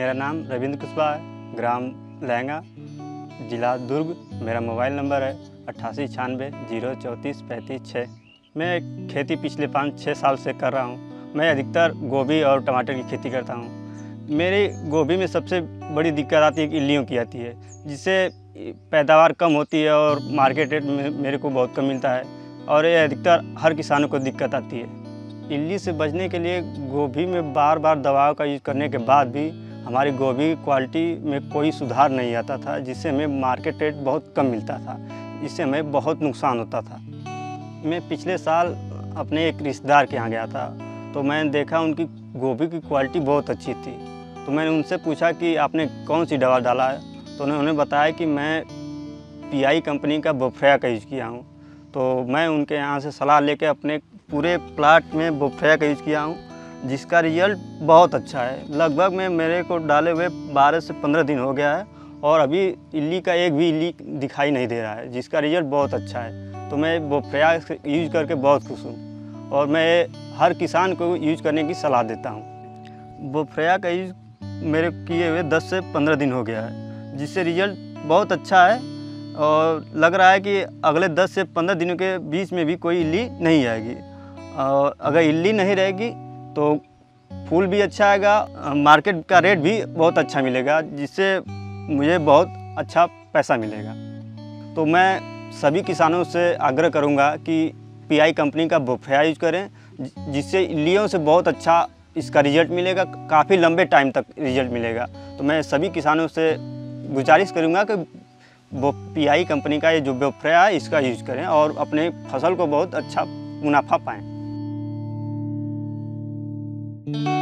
मेरा नाम रविंद्र कुशवाहा है, ग्राम लहंगा, जिला दुर्ग। मेरा मोबाइल नंबर है 8896 034 35 6। मैं खेती पिछले 5-6 साल से कर रहा हूँ। मैं अधिकतर गोभी और टमाटर की खेती करता हूँ। मेरी गोभी में सबसे बड़ी दिक्कत आती है कि इल्लियों की आती है, जिससे पैदावार कम होती है और मार्केट रेट में मेरे को बहुत कम मिलता है, और ये अधिकतर हर किसानों को दिक्कत आती है। इल्ली से बचने के लिए गोभी में बार बार दवाओं का यूज़ करने के बाद भी हमारी गोभी क्वालिटी में कोई सुधार नहीं आता था, जिससे हमें मार्केट रेट बहुत कम मिलता था, जिससे हमें बहुत नुकसान होता था। मैं पिछले साल अपने एक रिश्तेदार के यहाँ गया था, तो मैंने देखा उनकी गोभी की क्वालिटी बहुत अच्छी थी। तो मैंने उनसे पूछा कि आपने कौन सी दवा डाला है, तो उन्होंने बताया कि मैं PI कंपनी का बोफ्रेया का यूज़ किया हूँ। तो मैं उनके यहाँ से सलाह लेकर अपने पूरे प्लाट में बोफ्रेया का यूज़ किया हूँ, जिसका रिज़ल्ट बहुत अच्छा है। लगभग में मेरे को डाले हुए 12 से 15 दिन हो गया है, और अभी इल्ली का एक भी इल्ली दिखाई नहीं दे रहा है, जिसका रिज़ल्ट बहुत अच्छा है। तो मैं बोफ्रेया यूज़ करके बहुत खुश हूँ, और मैं हर किसान को यूज़ करने की सलाह देता हूँ। बोफ्रेया का यूज़ मेरे किए हुए 10 से 15 दिन हो गया है, जिससे रिज़ल्ट बहुत अच्छा है, और लग रहा है कि अगले 10 से 15 दिनों के बीच में भी कोई इल्ली नहीं आएगी। और अगर इल्ली नहीं रहेगी तो फूल भी अच्छा आएगा, मार्केट का रेट भी बहुत अच्छा मिलेगा, जिससे मुझे बहुत अच्छा पैसा मिलेगा। तो मैं सभी किसानों से आग्रह करूंगा कि PI कंपनी का बोफ्रेया यूज करें, जिससे इल्लियों से बहुत अच्छा इसका रिज़ल्ट मिलेगा, काफ़ी लंबे टाइम तक रिज़ल्ट मिलेगा। तो मैं सभी किसानों से गुजारिश करूंगा कि वो PI कंपनी का ये जो बोफ्रेया है इसका यूज़ करें और अपने फसल को बहुत अच्छा मुनाफा पाएँ।